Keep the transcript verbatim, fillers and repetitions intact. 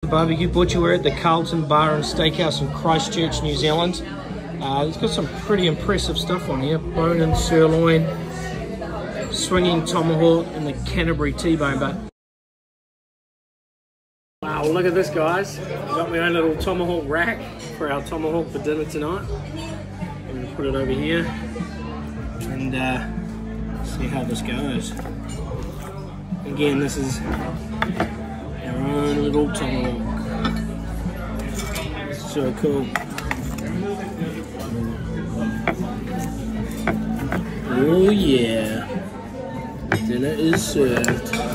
barbecue butcher. We're at the Carlton Bar and Steakhouse in Christchurch, New Zealand. Uh, it's got some pretty impressive stuff on here. Bone-in sirloin, swinging tomahawk, and the Canterbury T-bone. But wow, look at this, guys. I've got my own little tomahawk rack for our tomahawk for dinner tonight. I'm going to put it over here and uh, see how this goes. Again, this is our own little tomahawk. So cool. Oh yeah, dinner is served.